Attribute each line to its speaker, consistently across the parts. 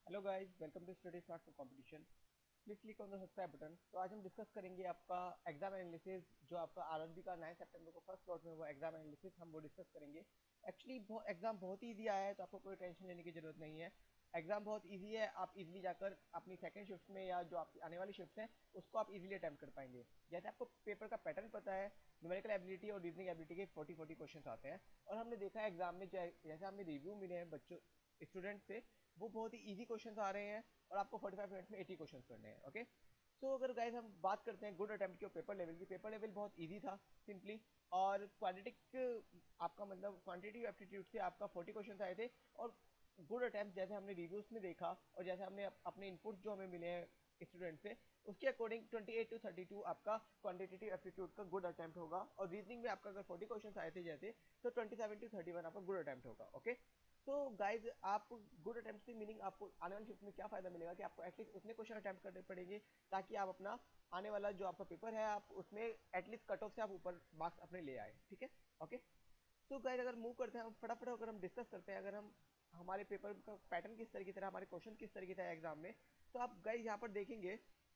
Speaker 1: Hello guys, welcome to study smart for competition. Please click on the subscribe button. तो आज हम discuss करेंगे आपका एग्जाम एनालिसिस, जो आपका आरआरबी का 9 सितंबर को फर्स्ट स्लॉट में हुआ एग्जाम एनालिसिस, हम वो डिस्कस करेंगे। एक्चुअली एग्जाम बहुत ईजी आया है, तो आपको कोई टेंशन लेने की जरूरत नहीं है। एग्जाम बहुत ईजी है, आप इजीली जाकर अपनी सेकंड शिफ्ट में या जो आपकी आने वाली शिफ्ट है उसको आप इजीली अटेम्प्ट कर पाएंगे। जैसे आपको पेपर का पैटर्न पता है, न्यूमेरिकल एबिलिटी और रीजनिंग एबिलिटी के 40 क्वेश्चन आते हैं। और हमने देखा है एग्जाम में जैसे हमें रिव्यू मिले हैं बच्चों स्टूडेंट से, वो बहुत ही इजी क्वेश्चन आ रहे हैं और आपको 45 मिनट में 80 क्वेश्चन करने हैं। ओके, सो अगर गाइस हम बात करते हैं गुड अटेम्प्ट की और पेपर लेवल की, पेपर लेवल बहुत इजी था सिंपली। और क्वाड्रेटिक आपका मतलब क्वांटिटी एप्टीट्यूड से आपका 40 क्वेश्चन आए थे। और गुड अटेम्प्ट जैसे हमने रिव्यूज में देखा और जैसे हमने अपने इनपुट जो हमें मिले हैं स्टूडेंट से, उसके अकॉर्डिंग 28 to 32 आपका क्वांटिटेटिव एप्टीट्यूड का गुड अटेम्प्ट होगा। और रीजनिंग में आपका अगर 40 क्वेश्चन आए थे जैसे, तो 27 to 31 आपका गुड अटेम्प्ट होगा। ओके, तो गाइज आप गुड अटेम्प्ट से मीनिंग आपको आने वाली शिफ्ट में क्या फायदा मिलेगा कि आपको एटलीस्ट उतने क्वेश्चन अटेम्प्ट करने पड़ेंगे ताकि आप अपना आने वाला जो आपका पेपर है आप उसमें एटलीस्ट कट ऑफ से आप ऊपर मार्क्स अपने ले आए। ठीक है, ओके। तो गाइज अगर मूव करते हैं हम फटाफट, अगर हम डिस्कस करते हैं, अगर हम हमारे पेपर का पैटर्न किस तरीके से रहा, हमारे क्वेश्चन किस तरीके से एग्जाम में, तो आप गाइज यहाँ पर देखेंगे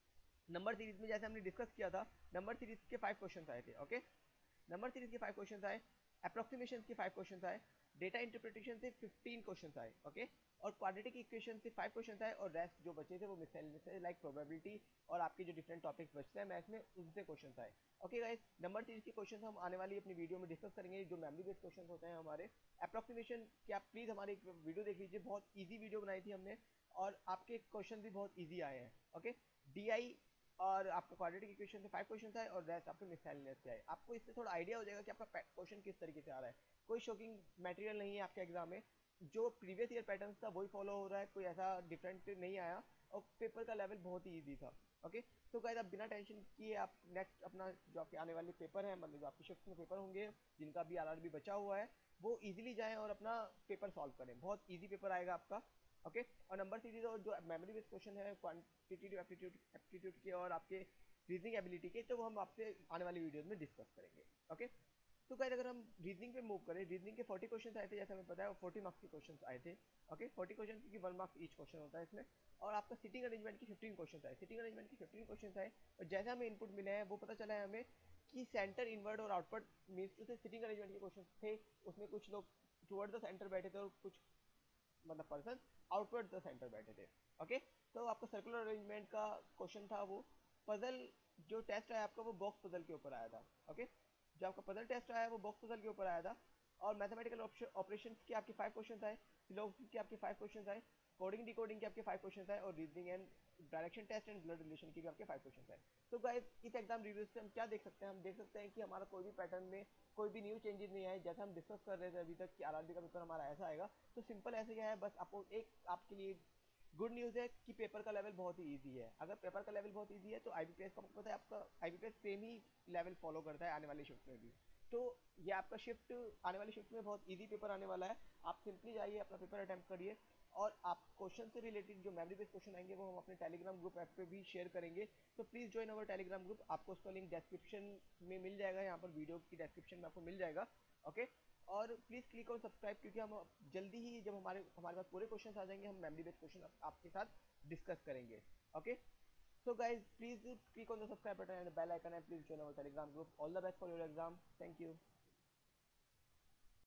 Speaker 1: नंबर सीरीज में जैसे हमने डिस्कस किया था, नंबर सीरीज के 5 क्वेश्चन आए थे। ओके, नंबर सीरीज के 5 क्वेश्चन आए, अप्रोक्सीमेशन के 5 क्वेश्चन आए, डेटा इंटरप्रिटेशन से 15 क्वेश्चन आए। ओके, और क्वाड्रेटिक इक्वेशन से 5 क्वेश्चन आए, और रेस्ट जो बचे थे वो मिसलेनियस है, लाइक प्रोबेबिलिटी और आपके जो डिफरेंट टॉपिक्स बचते हैं मैथ्स में, उनसे क्वेश्चन आए। ओके गाइस, नंबर सीरीज के क्वेश्चन हम आने वाली अपनी वीडियो में डिस्कस करेंगे, जो मेमोरी बेस्ड क्वेश्चन होते हैं हमारे। अप्रोक्सीमेशन की आप प्लीज हमारी एक वीडियो देख लीजिए, बहुत ईजी वीडियो बनाई थी हमने और आपके क्वेश्चन भी बहुत ईजी आए हैं। ओके, डी और आपका क्वाड्रेटिक इक्वेशन से 5 क्वेश्चन आए और रेस्ट आपके मिसलेनियस से आए। आपको इससे थोड़ा आइडिया हो जाएगा कि आपका क्वेश्चन किस तरीके से आ रहा है। कोई शॉकिंग मटेरियल नहीं है आपके एग्जाम में, जो प्रीवियस ईयर पैटर्न था वही फॉलो हो रहा है, कोई ऐसा डिफरेंट नहीं आया और पेपर का लेवल बहुत ही ईजी था। ओके, तो गाइस आप बिना टेंशन किए आप नेक्स्ट अपना जो आपके आने वाले पेपर है, मतलब जो आपकी शिफ्ट में पेपर होंगे जिनका भी आरआरबी बचा हुआ है, वो इजीली जाएं और अपना पेपर सॉल्व करें। बहुत इजी पेपर आएगा आपका। ओके, और नंबर सीरीज और जो मेमोरी बेस्ड क्वेश्चन है क्वांटिटेटिव एप्टीट्यूड के और आपके रीजनिंग एबिलिटी के, तो वो हम आपसे आने वाली वीडियोस में डिस्कस करेंगे। ओके, तो गाइस अगर हम रीजनिंग पे मूव करें, रीजनिंग के 40 क्वेश्चन आए थे जैसे हमें पता है, 40 मार्क्स के क्वेश्चन आए थे। ओके, 40 क्वेश्चन की 1 मार्क्स ईच क्वेश्चन होता है इसमें। और आपका सिटिंग अरेंजमेंट की 15 क्वेश्चन आए, सिटिंग अरेंजमेंट की 15 क्वेश्चन आए। और जैसे हमें इनपुट मिले हैं वो पता चला है हमें कि सेंटर, इनवर्ड और आउटवर्ड मीन्स टू से सिटिंग अरेंजमेंट के क्वेश्चन थे। उसमें कुछ लोग टुवर्ड द सेंटर बैठे थे और कुछ मतलब पर्सन आउटवर्ड द सेंटर बैठे थे। ओके, तो आपका सर्कुलर अरेंजमेंट का क्वेश्चन था वो। पजल जो टेस्ट आया आपका वो बॉक्स पजल के ऊपर आया था। ओके, जो आपका पजल टेस्ट आया वो बॉक्स पजल के ऊपर आया था। और मैथमेटिकल ऑपरेशन के आपके 5 क्वेश्चन आए, फिलोसफी के आपके 5 क्वेश्चन आए, कोडिंग डिकोडिंग के आपके 5 क्वेश्चन आए, और reasoning and direction test and blood relation के भी आपके 5 क्वेश्चन आए। तो गाइस इस एग्जाम रिव्यू से हम क्या देख सकते हैं, हम देख सकते हैं कि हमारा कोई भी पैटर्न में कोई भी न्यू चेंजेस नहीं आए। जैसा हम डिस्कस कर रहे थे अभी तक कि आरआरबी का पेपर हमारा ऐसा आएगा, तो सिंपल ऐसे क्या है, बस आपको एक आपके लिए गुड न्यूज़ है कि पेपर का लेवल बहुत ही ईजी है। अगर पेपर का लेवल बहुत ईजी है तो आईबीपीएस का पता है, आपका आईबीपीएस सेम ही लेवल फॉलो करता है आने वाली शिफ्ट में भी। तो ये आपका शिफ्ट आने वाली शिफ्ट में बहुत इजी पेपर आने वाला है। आप सिंपली जाइए, अपना पेपर अटेम्प्ट करिए, और आप क्वेश्चन से रिलेटेड जो मेमोरी बेस्ड क्वेश्चन आएंगे वो हम अपने टेलीग्राम ग्रुप ऐप पे भी शेयर करेंगे। तो please join our Telegram group, आपको उसका लिंक डिस्क्रिप्शन में मिल जाएगा, यहाँ पर वीडियो की डिस्क्रिप्शन में आपको मिल जाएगा। ओके, और प्लीज़ क्लिक ऑन सब्सक्राइब, क्योंकि हम जल्दी ही जब हमारे पास पूरे क्वेश्चन आ जाएंगे, हम मेमोरी बेस्ड क्वेश्चन आपके साथ डिस्कस करेंगे। Okay, so guys, please click on the subscribe button and the bell icon and please join our telegram group. All the best for your exam. Thank you.